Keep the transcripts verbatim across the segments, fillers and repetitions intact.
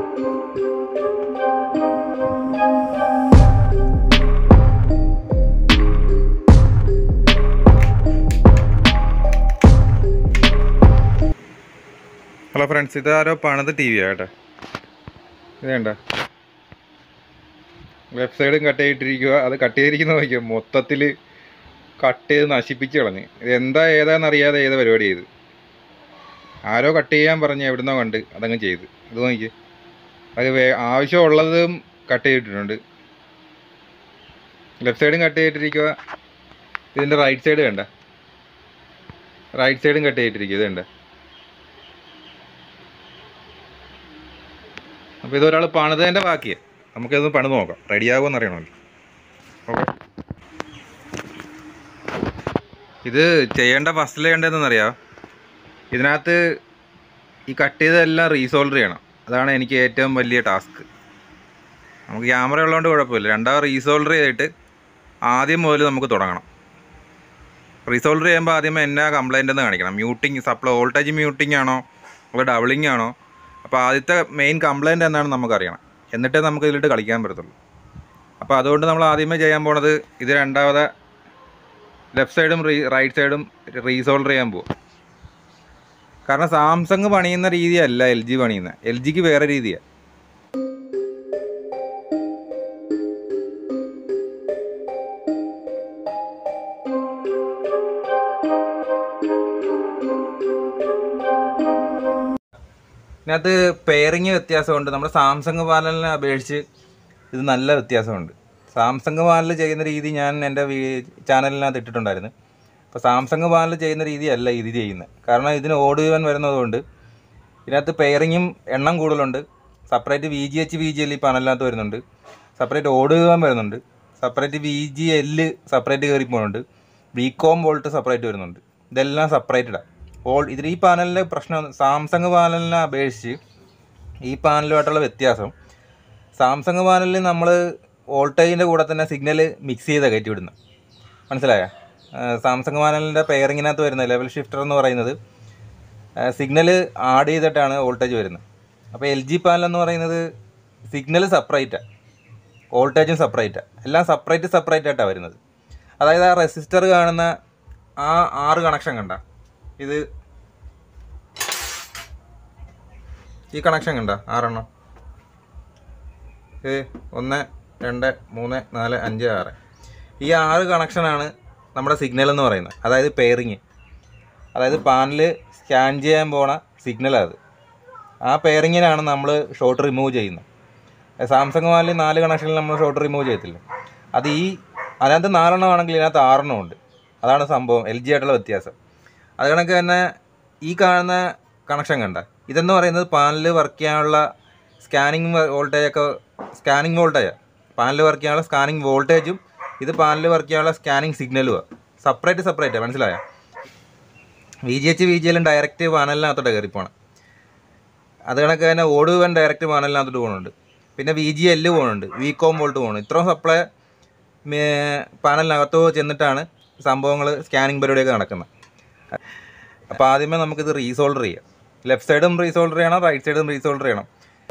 Hello friends, ഇതാരോ പണിത് T V ആട്ടെ. ഇത് വേണ്ട, ലെഫ്റ്റ് സൈഡും കട്ട് ചെയ്തിട്ടിരിക്കുക. അത് കട്ട് ചെയ്തിരിക്കുന്ന നോക്കിയോ, മൊത്തത്തിൽ കട്ട് ചെയ്ത് നശിപ്പിച്ച് കളഞ്ഞ്. ഇത് എന്താ ഏതാണെന്നറിയാതെ ഏത് പരിപാടി ചെയ്ത്. ആരോ കട്ട് ചെയ്യാൻ പറഞ്ഞ് എവിടുന്നോ കണ്ട് അതങ്ങ് ചെയ്ത്. അത് നോക്കി, അത് വേ ആവശ്യമുള്ളതും കട്ട് ചെയ്തിട്ടുണ്ട്. ലെഫ്റ്റ് സൈഡും കട്ട് ചെയ്തിട്ടിരിക്കുക. ഇതിൻ്റെ റൈറ്റ് സൈഡ് വേണ്ട, റൈറ്റ് സൈഡും കട്ട് ചെയ്തിട്ടിരിക്കുക. ഇത് വേണ്ട. അപ്പോൾ ഇതൊരാൾ പണിതതിൻ്റെ ബാക്കിയാണ്. നമുക്കിതൊന്ന് പണിത് നോക്കാം, റെഡിയാകുമെന്ന് അറിയണമല്ലോ. ഓക്കെ, ഇത് ചെയ്യേണ്ട ഫസ്റ്റിൽ ചെയ്യേണ്ടതെന്നറിയാം. ഇതിനകത്ത് ഈ കട്ട് ചെയ്തതെല്ലാം റീസോൾവ് ചെയ്യണം. അതാണ് എനിക്ക് ഏറ്റവും വലിയ ടാസ്ക്. നമുക്ക് ക്യാമറ ഉള്ളതുകൊണ്ട് കുഴപ്പമില്ല. രണ്ടാമത് റീസോൾവ് ചെയ്തിട്ട് ആദ്യം മുതൽ നമുക്ക് തുടങ്ങണം. റീസോൾവ് ചെയ്യുമ്പോൾ ആദ്യമേ എന്നാ കംപ്ലൈൻ്റ് എന്ന് കാണിക്കണം. മ്യൂട്ടിങ്, സപ്ലൈ വോൾട്ടേജ് മ്യൂട്ടിങ് ആണോ അതോ ഡബിളിങ് ആണോ? അപ്പോൾ ആദ്യത്തെ മെയിൻ കംപ്ലൈൻറ്റ് എന്താണെന്ന് നമുക്കറിയണം. എന്നിട്ടേ നമുക്ക് ഇതിലിട്ട് കളിക്കാൻ പറ്റത്തുള്ളൂ. അപ്പോൾ അതുകൊണ്ട് നമ്മൾ ആദ്യമേ ചെയ്യാൻ പോണത് ഇത് രണ്ടാമത് ലെഫ്റ്റ് സൈഡും റീ റൈറ്റ് സൈഡും റീസോൾവ് ചെയ്യാൻ പോകും. കാരണം സാംസങ് പണിയുന്ന രീതിയല്ല എൽ ജി പണിയുന്നത്. എൽ ജിക്ക് വേറെ രീതിയാണ്. ഇതിനകത്ത് പെയറിങ് വ്യത്യാസമുണ്ട്. നമ്മുടെ സാംസങ് പാനലിനെ അപേക്ഷിച്ച് ഇത് നല്ല വ്യത്യാസമുണ്ട്. സാംസങ് പാനൽ ചെയ്യുന്ന രീതി ഞാൻ എൻ്റെ ചാനലിനകത്ത് ഇട്ടിട്ടുണ്ടായിരുന്നു. അപ്പോൾ സാംസങ് പാനൽ ചെയ്യുന്ന രീതിയല്ല ഇത് ചെയ്യുന്നത്. കാരണം ഇതിന് ഓഡ് ഈവൻ വരുന്നതുകൊണ്ട് ഇതിനകത്ത് പെയറിങ്ങും എണ്ണം കൂടുതലുണ്ട്. Separate V G H V G L ഈ പാനലിനകത്ത് വരുന്നുണ്ട്. സെപ്പറേറ്റ് ഓഡ് ഈവൻ വരുന്നുണ്ട്. Separate V G L separate കയറി പോകുന്നുണ്ട്. ബികോം വോൾട്ട് സെപ്പറേറ്റ് വരുന്നുണ്ട്. ഇതെല്ലാം സെപ്പറേറ്റഡാണ്. ഓൾ ഇതിൽ ഈ പാനലിൻ്റെ പ്രശ്നം, സാംസങ് പാനലിനെ അപേക്ഷിച്ച് ഈ പാനലുമായിട്ടുള്ള വ്യത്യാസം, സാംസങ് പാനലിൽ നമ്മൾ വോൾട്ടേജിൻ്റെ കൂടെ തന്നെ സിഗ്നൽ മിക്സ് ചെയ്ത് കയറ്റി വിടുന്നത്. മനസ്സിലായോ? സാംസങ് പാനലിൻ്റെ പെയറിങ്ങിനകത്ത് വരുന്നത് ലെവൽ ഷിഫ്റ്റർ എന്ന് പറയുന്നത് സിഗ്നൽ ആഡ് ചെയ്തിട്ടാണ് വോൾട്ടേജ് വരുന്നത്. അപ്പോൾ എൽ ജി പാനൽ എന്ന് പറയുന്നത് സിഗ്നൽ സെപ്പറേറ്റാണ്, വോൾട്ടേജും സെപ്പറേറ്റാണ്. എല്ലാം സെപ്പറേറ്റ് സെപ്പറേറ്റ് ആയിട്ടാണ് വരുന്നത്. അതായത് ആ റെസിസ്റ്റർ കാണുന്ന ആ ആറ് കണക്ഷൻ കണ്ട, ഇത് ഈ കണക്ഷൻ കണ്ട ആറെണ്ണം, ഇത് ഒന്ന് രണ്ട് മൂന്ന് നാല് അഞ്ച് ആറ്, ഈ ആറ് കണക്ഷനാണ് നമ്മുടെ സിഗ്നൽ എന്ന് പറയുന്നത്. അതായത് പെയറിങ്, അതായത് പാനൽ സ്കാൻ ചെയ്യാൻ പോണ സിഗ്നലാണ്. ആ പെയറിങ്ങിനാണ് നമ്മൾ ഷോർട്ട് റിമൂവ് ചെയ്യുന്നത്. സാംസങ് പാനലിൽ നാല് കണക്ഷനിൽ നമ്മൾ ഷോർട്ട് റിമൂവ് ചെയ്യത്തില്ല. അത് ഈ അതിനകത്ത് നാലെണ്ണം ആണെങ്കിൽ ഇതിനകത്ത് ആറെണ്ണം ഉണ്ട്. അതാണ് സംഭവം, എൽ ജി ആയിട്ടുള്ള വ്യത്യാസം. അത് കണക്ക് തന്നെ ഈ കാണുന്ന കണക്ഷൻ കണ്ട, ഇതെന്ന് പറയുന്നത് പാനൽ വർക്ക് ചെയ്യാനുള്ള സ്കാനിങ് വോൾട്ടേജൊക്കെ, സ്കാനിങ് വോൾട്ടേജാണ്. പാനൽ വർക്ക് ചെയ്യാനുള്ള സ്കാനിങ് വോൾട്ടേജും ഇത് പാനൽ വർക്ക് ചെയ്യാനുള്ള സ്കാനിങ് സിഗ്നലുമാണ്. സെപ്പറേറ്റ് സെപ്പറേറ്റാണ്. മനസ്സിലായോ? V G H V G എല്ലും ഡയറക്റ്റ് പാനലിനകത്തോട്ട് കയറിപ്പോണം. അത് കണക്ക് തന്നെ ഓഡ് ഈവൻ ഡയറക്റ്റ് പാനലിനകത്തോട്ട് പോകുന്നുണ്ട്. പിന്നെ വി ജി എല്ല് പോകുന്നുണ്ട്, വികോം വോൾട്ട് പോകുന്നുണ്ട്. ഇത്രയും സപ്ലൈ പാനലിനകത്തോ ചെന്നിട്ടാണ് സംഭവങ്ങൾ സ്കാനിങ് പരിപാടിയൊക്കെ നടക്കുന്നത്. അപ്പോൾ ആദ്യമേ നമുക്കിത് റീസോൾഡർ ചെയ്യാം. ലെഫ്റ്റ് സൈഡും റീസോൾഡർ ചെയ്യണം, റൈറ്റ് സൈഡും റീസോൾഡർ ചെയ്യണം.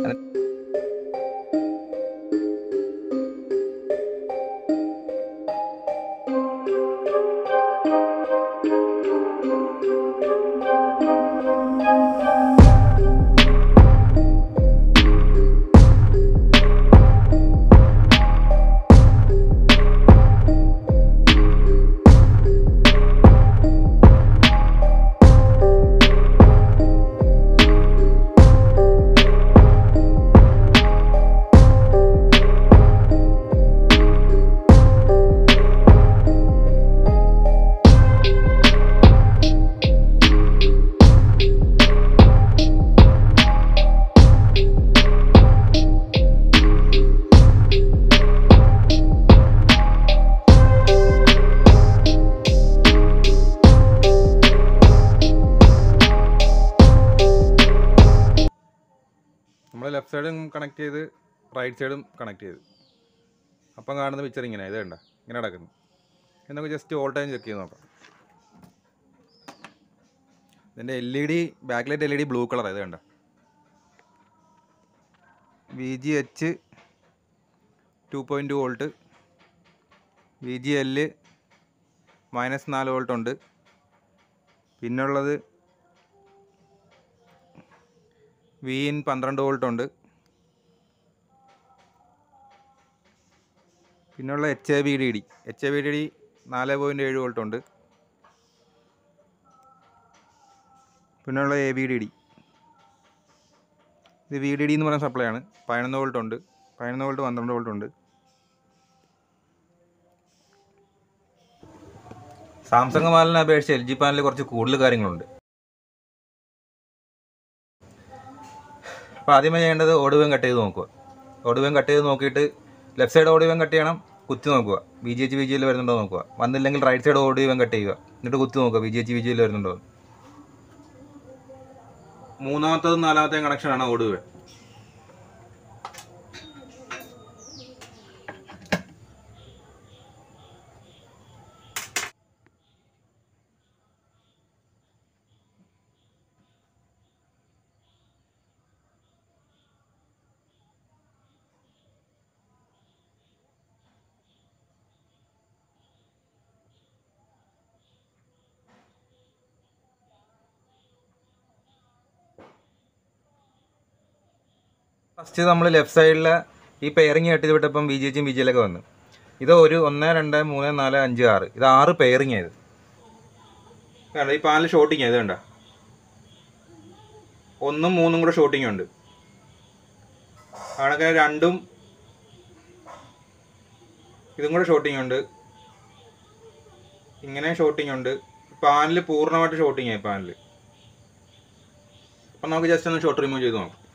നമ്മൾ ലെഫ്റ്റ് സൈഡും കണക്ട് ചെയ്ത് റൈറ്റ് സൈഡും കണക്ട് ചെയ്ത് അപ്പം കാണുന്ന പിക്ചർ ഇങ്ങനെ, ഇത് കണ്ട ഇങ്ങനെ നടക്കുന്നു. എന്നൊക്കെ ജസ്റ്റ് വോൾട്ടേജ് ചെക്ക് ചെയ്ത് നോക്കാം. ഇതിൻ്റെ L E D back light L E D blue colour, ഇത് കണ്ട. V G H two point two volt, V G L minus നാല് വോൾട്ട് ഉണ്ട്. പിന്നുള്ളത് വി ഇൻ പന്ത്രണ്ട് വോൾട്ട് ഉണ്ട്. പിന്നുള്ള H A B D D H A B D D നാല് point ഏഴ് വോൾട്ട് ഉണ്ട്. പിന്നുള്ള എ ബി ഡി ഡി, ഇത് വി ഡി ഡി എന്ന് പറയുന്ന സപ്ലൈ ആണ്. പതിനൊന്ന് വോൾട്ട് ഉണ്ട്, പതിനൊന്ന് വോൾട്ട് പന്ത്രണ്ട് വോൾട്ട് ഉണ്ട്. സാംസങ് പാനലിനെ അപേക്ഷിച്ച് എൽ ജി പാനലിൽ കുറച്ച് കൂടുതൽ കാര്യങ്ങളുണ്ട്. അപ്പോൾ ആദ്യമേ ചെയ്യേണ്ടത് ഓടുവേം കട്ട് ചെയ്ത് നോക്കുക. ഓടുവേം കട്ട് ചെയ്ത് നോക്കിയിട്ട് ലെഫ്റ്റ് സൈഡ് ഓടുവേം കട്ട് ചെയ്യണം, കുത്തി നോക്കുക V G H V G L വരുന്നുണ്ടോ നോക്കുക. വന്നില്ലെങ്കിൽ റൈറ്റ് സൈഡ് ഓടുവേം കട്ട് ചെയ്യുക, എന്നിട്ട് കുത്തി നോക്കുക V G H V G L വരുന്നുണ്ടോ. മൂന്നാമത്തതും നാലാമത്തെയും കണക്ഷനാണ് ഓടുവേം. ഫസ്റ്റ് നമ്മൾ ലെഫ്റ്റ് സൈഡിലെ ഈ പെയറിങ് കെട്ടി വിട്ടപ്പം വി ജി എച്ചും വി ജി എല്ലൊക്കെ വന്നു. ഇത് ഒരു ഒന്ന് രണ്ട് മൂന്ന് നാല് അഞ്ച് ആറ്, ഇത് ആറ് പെയറിങ് ആയത് കണ്ട. ഈ പാനൽ ഷോട്ടിങ് ആയത് കണ്ട, ഒന്നും മൂന്നും കൂടെ ഷോട്ടിങ് ഉണ്ട്. കണക്കിന് രണ്ടും ഇതും കൂടെ ഷോട്ടിങ് ഉണ്ട്, ഇങ്ങനെ ഷോട്ടിങ് ഉണ്ട്. പാനൽ പൂർണ്ണമായിട്ട് ഷോട്ടിങ് ആയി പാനൽ. അപ്പം നമുക്ക് ജസ്റ്റ് ഒന്ന് ഷോട്ട് റിമൂവ് ചെയ്ത് നോക്കാം.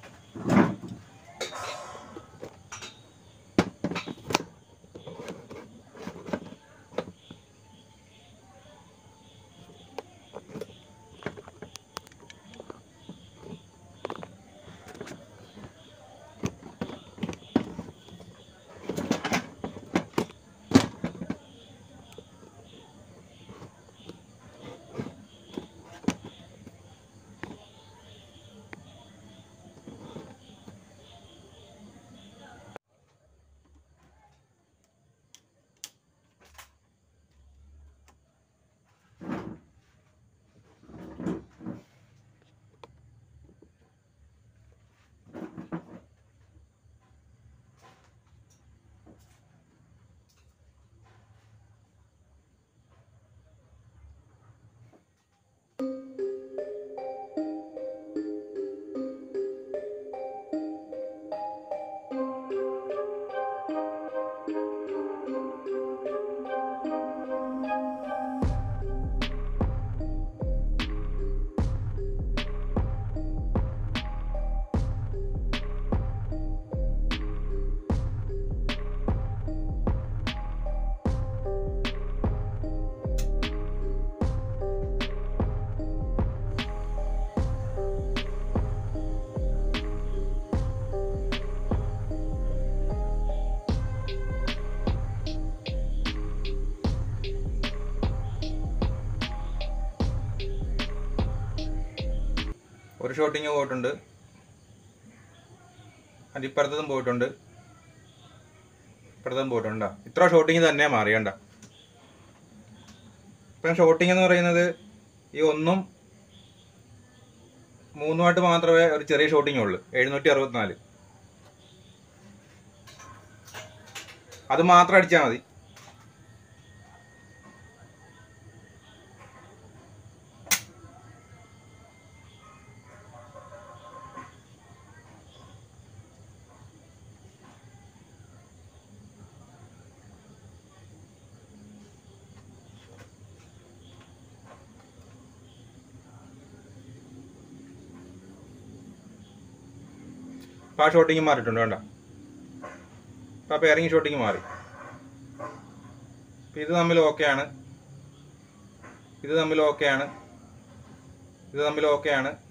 ഒരു ഷോട്ടിങ് പോയിട്ടുണ്ട്, അതിൻ്റെ ഇപ്പുറത്തതും പോയിട്ടുണ്ട്, ഇപ്പുറത്തതും പോയിട്ടുണ്ട്. ഇത്ര ഷോട്ടിങ് തന്നെ മാറിയണ്ട. ഇപ്പം ഷോട്ടിങ് എന്ന് പറയുന്നത് ഈ ഒന്നും മൂന്നുമായിട്ട് മാത്രമേ ഒരു ചെറിയ ഷോട്ടിങ് ഉള്ളൂ, എഴുന്നൂറ്റി അറുപത്തിനാല്. അത് മാത്രം അടിച്ചാൽ മതി. അപ്പോൾ ആ ഷോട്ടിങ് മാറിയിട്ടുണ്ട് വേണ്ട. അപ്പോൾ ആ പെയറിങ് ഷോട്ടിങ് മാറി. അപ്പോൾ ഇത് തമ്മിൽ ഓക്കെയാണ്, ഇത് തമ്മിൽ ഓക്കെയാണ്, ഇത് തമ്മിൽ ഓക്കെയാണ്.